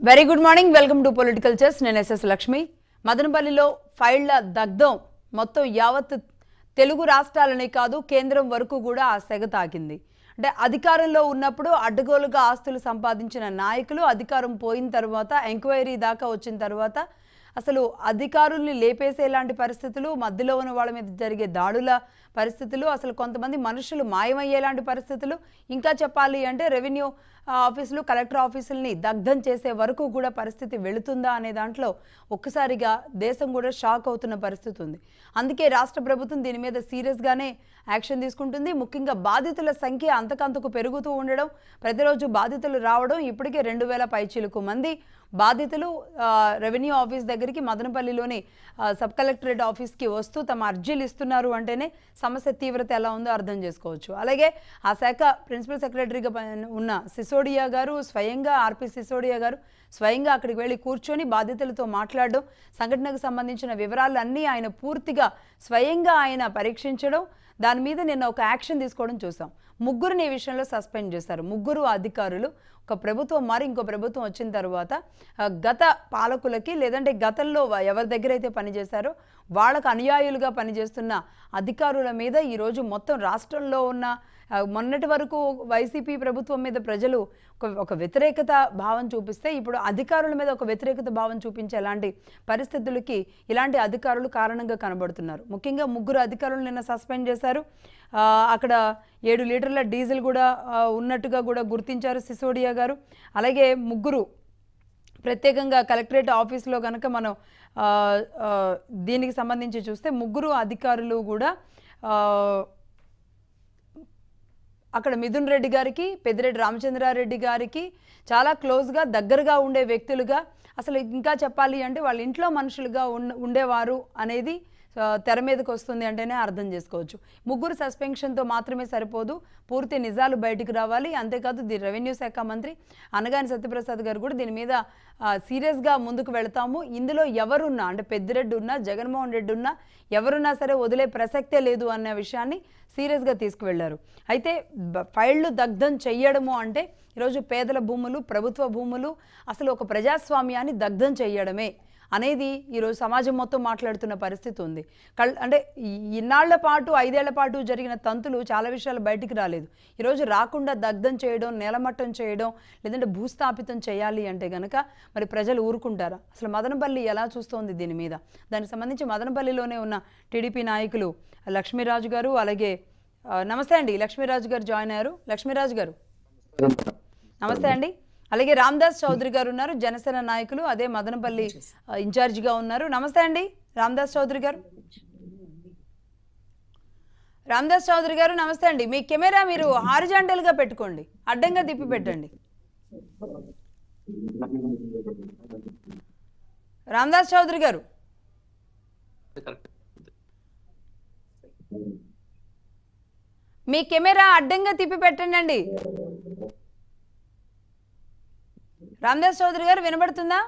Very good morning, welcome to political chess. నేను S S Lakshmi. మదనపల్లిలో ఫైళ్ల దగ్ధం మొత్తం యావత్ తెలుగు రాష్ట్రాలనే కాదు కేంద్రం వరకు కూడా ఆ సెగ తాకింది. అంటే అధికారంలో ఉన్నప్పుడు అడ్డగోలుగా ఆస్తులు సంపాదించిన నాయకులు అధికారం పోయిన తర్వాత ఎంక్వైరీ దాకా వచ్చిన తర్వాత అసలు అధికారుల్ని లేపేసేలాంటి పరిస్థితులు, మధ్యలో ఉన్న వాళ్ళ మీద జరిగే దాడుల పరిస్థితులు, అసలు కొంతమంది మనుషులు మాయమయ్యేలాంటి పరిస్థితులు, ఇంకా చెప్పాలి అంటే రెవెన్యూ ఆఫీసులు, కలెక్టర్ ఆఫీసుల్ని దగ్ధం చేసే వరకు కూడా పరిస్థితి వెళుతుందా అనే దాంట్లో ఒక్కసారిగా దేశం కూడా షాక్ అవుతున్న పరిస్థితి ఉంది. అందుకే రాష్ట్ర ప్రభుత్వం దీని మీద సీరియస్గానే యాక్షన్ తీసుకుంటుంది. ముఖ్యంగా బాధితుల సంఖ్య అంతకంతకు పెరుగుతూ ఉండడం, ప్రతిరోజు బాధితులు రావడం, ఇప్పటికే 2000 పైచీలకు మంది బాధితులు రెవెన్యూ ఆఫీస్ దగ్గరికి మదనపల్లిలోని సబ్ కలెక్టరేట్ ఆఫీస్కి వస్తూ తమ అర్జీలు ఇస్తున్నారు అంటేనే సమస్య తీవ్రత ఎలా ఉందో అర్థం చేసుకోవచ్చు. అలాగే ఆ శాఖ ప్రిన్సిపల్ సెక్రటరీగా ఉన్న సిసోడియా గారు స్వయంగా, ఆర్పి సిసోడియా గారు స్వయంగా అక్కడికి వెళ్ళి కూర్చొని బాధితులతో మాట్లాడడం, సంఘటనకు సంబంధించిన వివరాలన్నీ ఆయన పూర్తిగా స్వయంగా ఆయన పరీక్షించడం, దాని మీద నిన్న ఒక యాక్షన్ తీసుకోవడం చూసాం. ముగ్గురిని ఈ విషయంలో సస్పెండ్ చేశారు. ముగ్గురు అధికారులు, ఒక ప్రభుత్వం మారి ఇంకో ప్రభుత్వం వచ్చిన తర్వాత గత పాలకులకి లేదంటే గతంలో ఎవరి దగ్గర అయితే పనిచేశారో వాళ్ళకు అనుయాయులుగా పనిచేస్తున్న అధికారుల మీద ఈరోజు మొత్తం రాష్ట్రంలో ఉన్న మొన్నటి వరకు వైసీపీ ప్రభుత్వం మీద ప్రజలు ఒక వ్యతిరేకత భావం చూపిస్తే ఇప్పుడు అధికారుల మీద ఒక వ్యతిరేకత భావం చూపించే ఎలాంటి పరిస్థితులకి ఇలాంటి అధికారులు కారణంగా కనబడుతున్నారు. ముఖ్యంగా ముగ్గురు అధికారులు నిన్న సస్పెండ్ చేశారు. అక్కడ 7 లీటర్ల డీజిల్ కూడా ఉన్నట్టుగా కూడా గుర్తించారు సిసోడియా గారు. అలాగే ముగ్గురు ప్రత్యేకంగా కలెక్టరేట్ ఆఫీస్లో కనుక మనం దీనికి సంబంధించి చూస్తే ముగ్గురు అధికారులు కూడా అక్కడ మిథున్ రెడ్డి గారికి, పెద్దిరెడ్డి రామచంద్రారెడ్డి గారికి చాలా క్లోజ్గా దగ్గరగా ఉండే వ్యక్తులుగా, అసలు ఇంకా చెప్పాలి అంటే వాళ్ళ ఇంట్లో మనుషులుగా ఉండేవారు అనేది తెర మీదకి వస్తుంది అంటేనే అర్థం చేసుకోవచ్చు. ముగ్గురు సస్పెన్షన్తో మాత్రమే సరిపోదు, పూర్తి నిజాలు బయటకు రావాలి. అంతేకాదు రెవెన్యూ శాఖ మంత్రి అనగాని సత్యప్రసాద్ గారు కూడా దీని మీద సీరియస్గా ముందుకు వెళతాము, ఇందులో ఎవరున్నా అంటే పెద్దిరెడ్డి ఉన్నా, జగన్మోహన్ రెడ్డి ఉన్నా, ఎవరున్నా సరే వదిలే ప్రసక్తే లేదు అన్న విషయాన్ని సీరియస్గా తీసుకువెళ్లారు. అయితే ఫైళ్లు దగ్ధం చెయ్యడము అంటే ఈరోజు పేదల భూములు, ప్రభుత్వ భూములు, అసలు ఒక ప్రజాస్వామ్యాన్ని దగ్ధం చెయ్యడమే అనేది ఈరోజు సమాజం మొత్తం మాట్లాడుతున్న పరిస్థితి ఉంది. అంటే ఇన్నాళ్ల పాటు 5 ఏళ్ల పాటు జరిగిన తంతులు చాలా విషయాలు బయటికి రాలేదు. ఈరోజు రాకుండా దగ్ధం చేయడం, నేలమట్టం చేయడం, లేదంటే భూస్థాపితం చేయాలి అంటే కనుక మరి ప్రజలు ఊరుకుంటారా? అసలు మదనపల్లి ఎలా చూస్తోంది దీని మీద? దానికి సంబంధించి మదనపల్లిలోనే ఉన్న టీడీపీ నాయకులు లక్ష్మీరాజు గారు, అలాగే నమస్తే అండి, లక్ష్మీరాజు గారు జాయిన్ అయ్యారు. లక్ష్మీరాజు గారు నమస్తే అండి. అలాగే రామదాస్ చౌదరి గారు ఉన్నారు, జనసేన నాయకులు, అదే మదనపల్లి ఇన్ఛార్జిగా ఉన్నారు. నమస్తే అండి రామదాస్ చౌదరి గారు. రామదాస్ చౌదరి గారు నమస్తే అండి. మీ కెమెరా మీరు హారిజాంటల్ గా పెట్టుకోండి, అడ్డంగా తిప్పి పెట్టండి. రామదాస్ చౌదరి గారు మీ కెమెరా అడ్డంగా తిప్పి పెట్టండి అండి. రామదాస్ చౌదరి గారు వినబడుతుందా?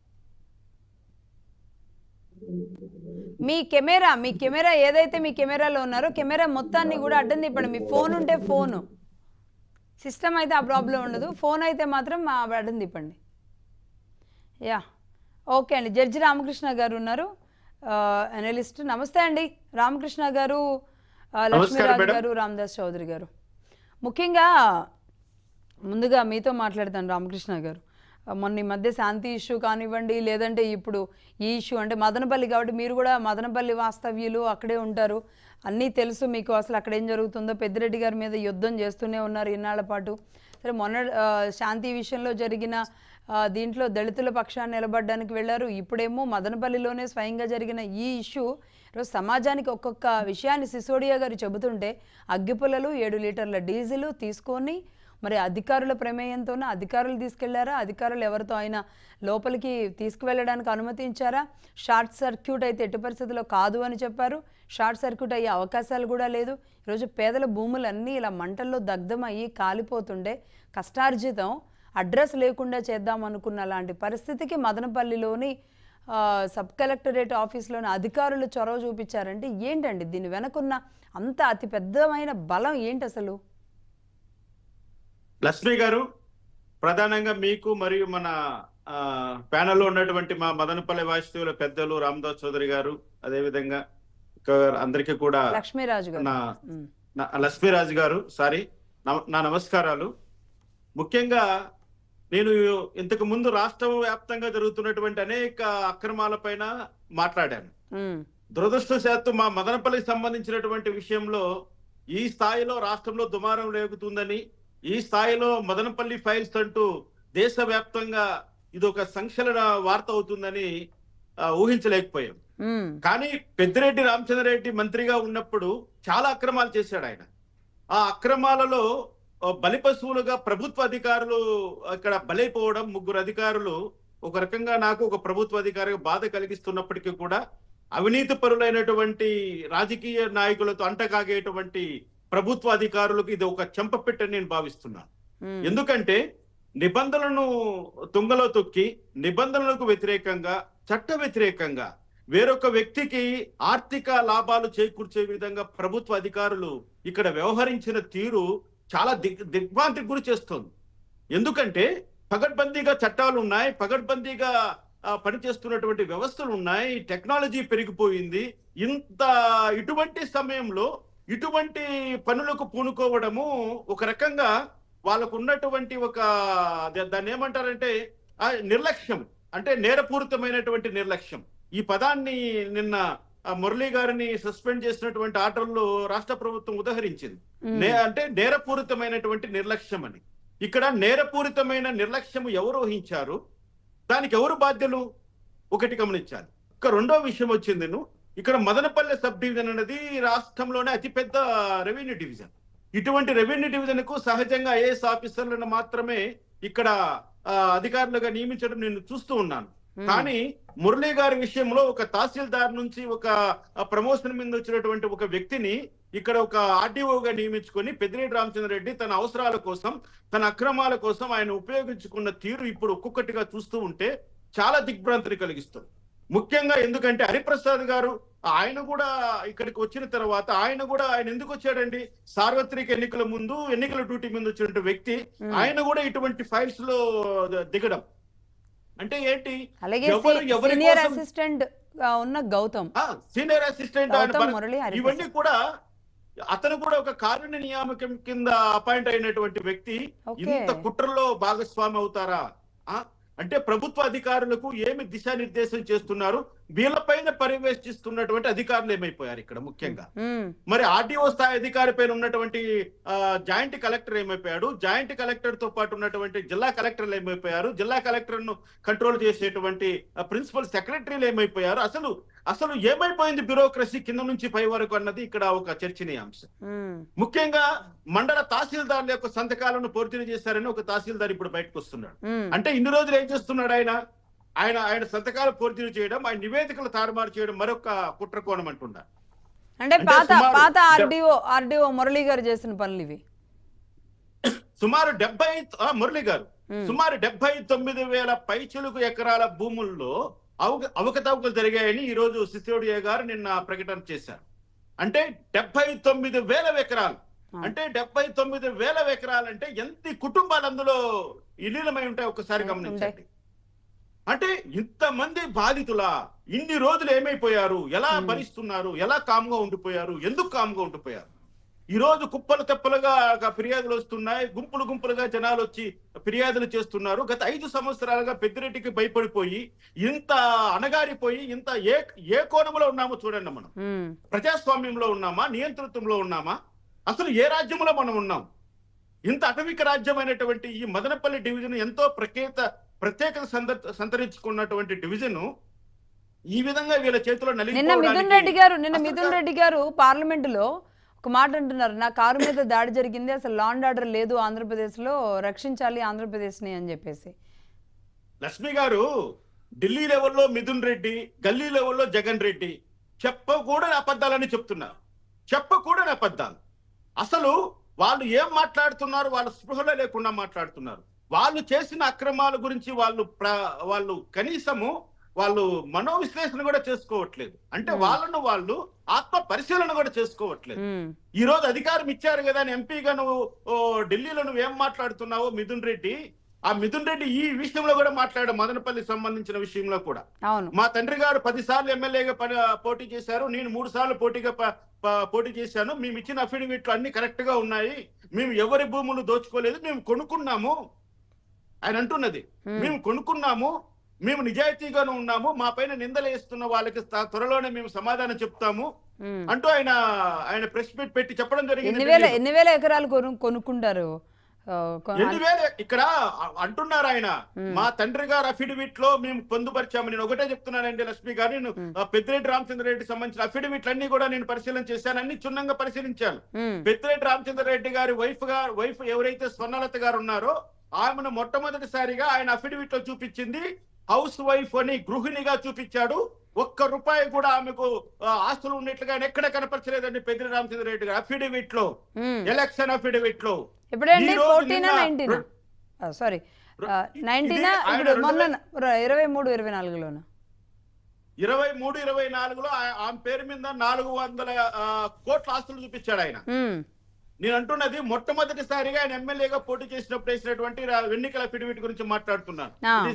మీ కెమెరా ఏదైతే మీ కెమెరాలో ఉన్నారో కెమెరా మొత్తాన్ని కూడా అడ్డం తిప్పండి. మీ ఫోన్ ఉంటే ఫోను, సిస్టమ్ అయితే ఆ ప్రాబ్లం ఉండదు, ఫోన్ అయితే మాత్రం అడ్డం తిప్పండి. యా ఓకే అండి. జడ్జి రామకృష్ణ గారు ఉన్నారు, అనలిస్ట్. నమస్తే అండి రామకృష్ణ గారు, లక్ష్మీరాజు గారు, రామదాస్ చౌదరి గారు. ముఖ్యంగా ముందుగా మీతో మాట్లాడతాను రామకృష్ణ గారు. మొన్న ఈ మధ్య శాంతి ఇష్యూ కానివ్వండి, లేదంటే ఇప్పుడు ఈ ఇష్యూ, అంటే మదనపల్లి కాబట్టి మీరు కూడా మదనపల్లి వాస్తవ్యులు, అక్కడే ఉంటారు, అన్నీ తెలుసు మీకు అసలు అక్కడ ఏం జరుగుతుందో. పెద్దిరెడ్డి గారి మీద యుద్ధం చేస్తూనే ఉన్నారు ఇన్నాళ్ల పాటు. సరే, మొన్న శాంతి విషయంలో జరిగిన దీంట్లో దళితుల పక్షాన్ని నిలబడడానికి వెళ్ళారు. ఇప్పుడేమో మదనపల్లిలోనే స్వయంగా జరిగిన ఈ ఇష్యూ ఈరోజు సమాజానికి ఒక్కొక్క విషయాన్ని సిసోడియా గారు చెబుతుంటే అగ్గిపుల్లలు, 7 లీటర్ల డీజిల్ తీసుకొని మరి అధికారుల ప్రమేయంతోనే అధికారులు తీసుకెళ్లారా? అధికారులు ఎవరితో అయినా లోపలికి తీసుకువెళ్ళడానికి అనుమతించారా? షార్ట్ సర్క్యూట్ అయితే ఎట్టి పరిస్థితుల్లో కాదు అని చెప్పారు. షార్ట్ సర్క్యూట్ అయ్యే అవకాశాలు కూడా లేదు. ఈరోజు పేదల భూములన్నీ ఇలా మంటల్లో దగ్ధమయ్యి కాలిపోతుండే, కష్టార్జితం అడ్రస్ లేకుండా చేద్దాం అనుకున్న లాంటి పరిస్థితికి మదనపల్లిలోని సబ్ కలెక్టరేట్ ఆఫీస్లోని అధికారులు చొరవ చూపించారంటే ఏంటండి దీని వెనకున్న అంత అతి పెద్దమైన బలం ఏంటి అసలు? లక్ష్మి గారు, ప్రధానంగా మీకు మరియు మన ప్యానెల్లో ఉన్నటువంటి మా మదనపల్లి వాస్తవుల పెద్దలు రామదాస్ చౌదరి గారు, అదేవిధంగా అందరికీ కూడా లక్ష్మీరాజు గారు, లక్ష్మీరాజు గారు నా నమస్కారాలు. ముఖ్యంగా నేను ఇంతకు ముందు రాష్ట్ర వ్యాప్తంగా జరుగుతున్నటువంటి అనేక అక్రమాల పైన మాట్లాడాను. దురదృష్టవశాత్తు మా మదనపల్లికి సంబంధించినటువంటి విషయంలో ఈ స్థాయిలో రాష్ట్రంలో దుమారం రేగుతుందని, ఈ స్థాయిలో మదనపల్లి ఫైల్స్ అంటూ దేశవ్యాప్తంగా ఇది ఒక సంచలన వార్త అవుతుందని ఊహించలేకపోయాం. కానీ పెద్దిరెడ్డి రామచంద్రరెడ్డి మంత్రిగా ఉన్నప్పుడు చాలా అక్రమాలు చేశాడు ఆయన. ఆ అక్రమాలలో బలిపశువులుగా ప్రభుత్వ అధికారులు ఇక్కడ బలైపోవడం, 3 అధికారులు ఒక రకంగా నాకు ఒక ప్రభుత్వ అధికారిగా బాధ కలిగిస్తున్నప్పటికీ కూడా అవినీతి పరులైనటువంటి రాజకీయ నాయకులతో అంటకాగేటువంటి ప్రభుత్వ అధికారులకు ఇది ఒక చెంపపెట్టని నేను భావిస్తున్నాను. ఎందుకంటే నిబంధనలను తుంగలో తొక్కి నిబంధనలకు వ్యతిరేకంగా, చట్ట వ్యతిరేకంగా వేరొక వ్యక్తికి ఆర్థిక లాభాలు చేకూర్చే విధంగా ప్రభుత్వ అధికారులు ఇక్కడ వ్యవహరించిన తీరు చాలా దిగ్భ్రాంతికి గురి చేస్తుంది. ఎందుకంటే పగడ్బందీగా చట్టాలు ఉన్నాయి, పగడ్బందీగా పనిచేస్తున్నటువంటి వ్యవస్థలు ఉన్నాయి, టెక్నాలజీ పెరిగిపోయింది. ఇటువంటి సమయంలో ఇటువంటి పనులకు పూనుకోవడము ఒక రకంగా వాళ్ళకు ఉన్నటువంటి దాన్ని ఏమంటారంటే నిర్లక్ష్యం, అంటే నేరపూరితమైనటువంటి నిర్లక్ష్యం. ఈ పదాన్ని నిన్న మురళీ గారిని సస్పెండ్ చేసినటువంటి ఆర్డర్లో రాష్ట్ర ప్రభుత్వం ఉదహరించింది. అంటే నేరపూరితమైనటువంటి నిర్లక్ష్యం అని. ఇక్కడ నేరపూరితమైన నిర్లక్ష్యం ఎవరు వహించారు, దానికి ఎవరు బాధ్యులు ఒకటి గమనించాలి. ఇక రెండో విషయం వచ్చింది, ఇక్కడ మదనపల్లె సబ్ డివిజన్ అనేది రాష్ట్రంలోనే అతిపెద్ద రెవెన్యూ డివిజన్. ఇటువంటి రెవెన్యూ డివిజన్ కు సహజంగా ఐఏఎస్ ఆఫీసర్లను మాత్రమే ఇక్కడ అధికారులుగా నియమించడం నేను చూస్తూ ఉన్నాను. కానీ మురళీ గారి విషయంలో ఒక తహసీల్దార్ నుంచి ఒక ప్రమోషన్ మీద వచ్చినటువంటి ఒక వ్యక్తిని ఇక్కడ ఒక ఆర్డీఓగా నియమించుకొని పెద్దిరెడ్డి రామచంద్రరెడ్డి తన అవసరాల కోసం, తన అక్రమాల కోసం ఆయన ఉపయోగించుకున్న తీరు ఇప్పుడు ఒక్కొక్కటిగా చూస్తూ ఉంటే చాలా దిగ్భ్రాంతిని కలిగిస్తుంది. ముఖ్యంగా ఎందుకంటే హరిప్రసాద్ గారు ఆయన కూడా ఇక్కడికి వచ్చిన తర్వాత ఆయన ఎందుకు వచ్చాడండి? సార్వత్రిక ఎన్నికల ముందు, ఎన్నికల డ్యూటీ మీద వచ్చినటువంటి వ్యక్తి ఆయన కూడా ఇటువంటి ఫైల్స్ లో దిగడం అంటే ఏంటి? సీనియర్ అసిస్టెంట్ ఉన్న గౌతమ్, సీనియర్ అసిస్టెంట్ ఇవన్నీ కూడా అతను కూడా ఒక కారుణ్య నియామకం కింద అపాయింట్ అయినటువంటి వ్యక్తి ఇంత కుట్రలో భాగస్వామి అవుతారా? అంటే ప్రభుత్వ అధికారులకు ఏమి దిశానిర్దేశం చేస్తున్నారు, వీళ్ళపైన పర్యవేక్షిస్తున్నటువంటి అధికారులు ఏమైపోయారు ఇక్కడ ముఖ్యంగా? మరి ఆర్డీఓ స్థాయి అధికారి పైన ఉన్నటువంటి జాయింట్ కలెక్టర్ ఏమైపోయాడు, జాయింట్ కలెక్టర్ తో పాటు ఉన్నటువంటి జిల్లా కలెక్టర్లు ఏమైపోయారు, జిల్లా కలెక్టర్ ను కంట్రోల్ చేసేటువంటి ప్రిన్సిపల్ సెక్రటరీలు ఏమైపోయారు? అసలు ఏమైపోయింది బ్యూరోక్రసీ కింద నుంచి పై వరకు అన్నది ఇక్కడ ఒక చర్చనీయాంశం. ముఖ్యంగా మండల తహసీల్దార్ల యొక్క సంతకాలను పోర్జరీ చేశారని ఒక తహసీల్దార్ ఇప్పుడు బయటకు వస్తున్నాడు. అంటే ఇన్ని రోజులు ఏం చేస్తున్నాడు ఆయన సంతకాలు పోర్జరీ చేయడం, ఆయన నివేదికలు తారుమారు చేయడం మరొక కుట్రకోణం అంటున్నారు. అంటే పాత ఆర్డీఓ మురళీ గారు చేసిన పనులు ఇవి. సుమారు 70 మురళీ గారు సుమారు 79,000 పైచిలుకు ఎకరాల భూముల్లో అవకతవకలు జరిగాయని ఈ రోజు సిసోడియా గారు నిన్న ప్రకటన చేశారు. అంటే 79,000 ఎకరాలు, అంటే 79,000 ఎకరాలు అంటే ఎంత కుటుంబాలు అందులో ఇలీనమై ఉంటాయి ఒకసారి గమనించండి. అంటే ఇంతమంది బాధితులా? ఇన్ని రోజులు ఏమైపోయారు, ఎలా భరిస్తున్నారు, ఎలా కామ్గా ఉండిపోయారు, ఎందుకు కామ్గా ఉండిపోయారు? ఈ రోజు కుప్పలు తెప్పలుగా ఫిర్యాదులు వస్తున్నాయి, గుంపులుగా జనాలు వచ్చి ఫిర్యాదులు చేస్తున్నారు. గత 5 సంవత్సరాలుగా పెద్దిరెడ్డికి భయపడిపోయి ఇంత అణగారిపోయి ఇంత ఏ కోణంలో ఉన్నామో చూడండి. మనం ప్రజాస్వామ్యంలో ఉన్నామా, నియంతృత్వంలో ఉన్నామా, అసలు ఏ రాజ్యంలో మనం ఉన్నాం? ఇంత అటవిక రాజ్యమైనటువంటి ఈ మదనపల్లి డివిజన్ ఎంతో ప్రత్యేకత సంతరించుకున్నటువంటి డివిజన్ ఈ విధంగా వీళ్ళ చేతిలో నిన్న మిథున్ రెడ్డి గారు పార్లమెంటులో ఒక మాట అంటున్నారు, నా కారు మీద దాడి జరిగింది, అసలు లా అండ్ ఆర్డర్ లేదు ఆంధ్రప్రదేశ్ లో, రక్షించాలి ఆంధ్రప్రదేశ్ ని అని చెప్పేసి. లక్ష్మి గారు ఢిల్లీ లెవెల్లో మిథున్ రెడ్డి, గల్లీ లెవెల్లో జగన్ రెడ్డి చెప్పకూడని అబద్ధాలని చెప్తున్నారు. చెప్పకూడని అబద్ధాలు. అసలు వాళ్ళు ఏం మాట్లాడుతున్నారు, వాళ్ళ స్పృహలో లేకుండా మాట్లాడుతున్నారు. వాళ్ళు చేసిన అక్రమాల గురించి వాళ్ళు కనీసము వాళ్ళు మనోవిశ్లేషణ కూడా చేసుకోవట్లేదు. అంటే వాళ్ళు ఆత్మ పరిశీలన కూడా చేసుకోవట్లేదు. ఈ రోజు అధికారం ఇచ్చారు కదా అని ఎంపీగా నువ్వు ఢిల్లీలో నువ్వేం మాట్లాడుతున్నావో మిథున్ రెడ్డి, ఆ మిథున్ రెడ్డి ఈ విషయంలో కూడా మాట్లాడాడు, మదనపల్లి సంబంధించిన విషయంలో కూడా. అవును. మా తండ్రి గారు 10 సార్లు ఎమ్మెల్యేగా పోటీ చేశారు, నేను 3 సార్లు పోటీ చేశాను, మేము ఇచ్చిన అఫిడవిట్లు అన్ని కరెక్ట్ గా ఉన్నాయి, మేము ఎవరి భూములు దోచుకోలేదు, మేము కొనుక్కున్నాము ఆయన అంటున్నది. మేము కొనుక్కున్నాము, మేము నిజాయితీగానే ఉన్నాము, మా పైన నిందలు వేస్తున్న వాళ్ళకి త్వరలోనే మేము సమాధానం చెప్తాము అంటూ ఆయన ప్రెస్ మీట్ పెట్టి చెప్పడం జరిగింది. ఎన్ని వేల ఎకరాలు కొనుక్కుంటారు? 2000 ఇక్కడ అంటున్నారు ఆయన. మా తండ్రి గారు అఫిడవిట్ లో మేము పొందుపరిచాము. నేను ఒకటే చెప్తున్నానండి లక్ష్మి గారు, నేను పెద్దిరెడ్డి రామచంద్రరెడ్డి సంబంధించిన అఫిడవిట్లు అన్ని కూడా నేను పరిశీలన చేశాను, అన్ని క్షుణ్ణంగా పరిశీలించాను. పెద్దిరెడ్డి రామచంద్రరెడ్డి గారి వైఫ్ ఎవరైతే స్వర్ణలత గారు ఉన్నారో ఆమెను మొట్టమొదటిసారిగా ఆయన అఫిడవిట్ లో చూపించింది హౌస్ వైఫ్ అని, గృహిణిగా చూపించాడు. ఒక్క రూపాయి కూడా ఆమెకు ఆస్తులు ఉన్నట్లుగా ఎక్కడ కనపరచలేదండి పెద్దిరెడ్డి రామచంద్రరెడ్డి గారు అఫిడవిట్ లో, ఎలక్షన్ అఫిడవిట్ లో. ఇప్పుడేంటి 14 19 సారీ 19 ఇప్పుడు మొన్న 23-24లోనా 23-24లో ఆమె పేరు మీద 400 కోట్ల ఆస్తులు చూపించాడు ఆయన. నేను అంటున్నది మొట్టమొదటిసారిగా ఆయన ఎమ్మెల్యేగా పోటీ చేసినప్పుడు వేసినటువంటి ఎన్నికల అఫిడవిట్ గురించి మాట్లాడుతున్నాను.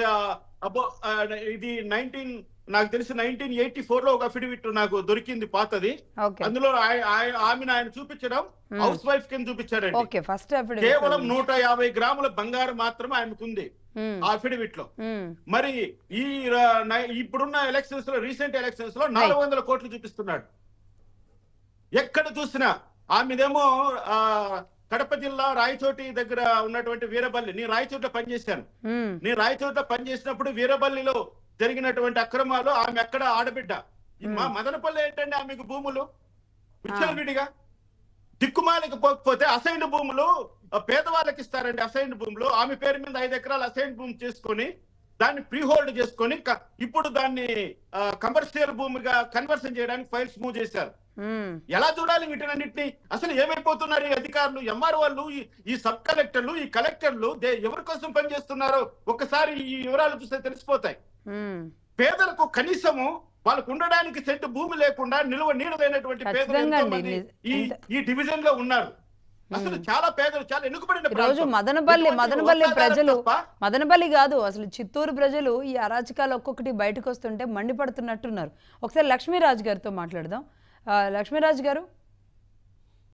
ఇది నాకు తెలిసి 1984 లో ఒక అఫిడవిట్ నాకు దొరికింది పాతది. అందులో ఆయన చూపించడం హౌస్ వైఫ్ కింద చూపించారండి. కేవలం 150 గ్రాముల బంగారం మాత్రమే ఆమెకుంది ఆ అఫిడవిట్ లో. మరి ఈ ఇప్పుడున్న ఎలక్షన్స్ లో, రీసెంట్ ఎలక్షన్స్ లో 400 కోట్లు చూపిస్తున్నాడు. ఎక్కడ చూసినా ఆమెదేమో కడప జిల్లా రాయచోటి దగ్గర ఉన్నటువంటి వీరబల్లి, నేను రాయచోట్ల పనిచేశాను. నేను రాయచోట్ల పనిచేసినప్పుడు వీరబల్లిలో జరిగినటువంటి అక్రమాలు, ఆమె ఎక్కడ ఆడబిడ్డ. మా మదనపల్లి ఏంటండి ఆమెకు భూములు విచ్చలవిడిగా దిక్కుమాలికి పోకపోతే అసైన్డ్ భూములు పేదవాళ్ళకి ఇస్తారండి. అసైన్డ్ భూములు ఆమె పేరు మీద 5 ఎకరాలు అసైన్డ్ భూమి చేసుకొని దాన్ని ప్రీ హోల్డ్ చేసుకొని ఇప్పుడు దాన్ని కమర్షియల్ భూమిగా కన్వర్షన్ చేయడానికి ఫైల్స్ మూవ్ చేశారు. ఎలా చూడాలి వీటినన్నింటినీ? అసలు ఏమైపోతున్నారు ఈ అధికారులు, ఎంఆర్ఓలు, ఈ సబ్ కలెక్టర్లు, ఈ కలెక్టర్లు ఎవరి కోసం పనిచేస్తున్నారో ఒక్కసారి ఈ వివరాలు చూస్తే తెలిసిపోతాయి. పేదలకు కనీసము వాళ్ళకు ఉండడానికి సెంటు భూమి లేకుండా నీడ లేనటువంటి పేదలు ఎంతో మంది ఈ డివిజన్ లో ఉన్నారు. అసలు చాలా పేదలు, చాలా ఎన్నుకబడిన రోజు మదనపల్లి ప్రజలు, మదనపల్లి కాదు అసలు చిత్తూరు ప్రజలు ఈ అరాచకాలు ఒక్కొక్కటి బయటకు వస్తుంటే మండిపడుతున్నట్టున్నారు. ఒకసారి లక్ష్మీరాజు గారితో మాట్లాడదాం. లక్ష్మీరాజు గారు,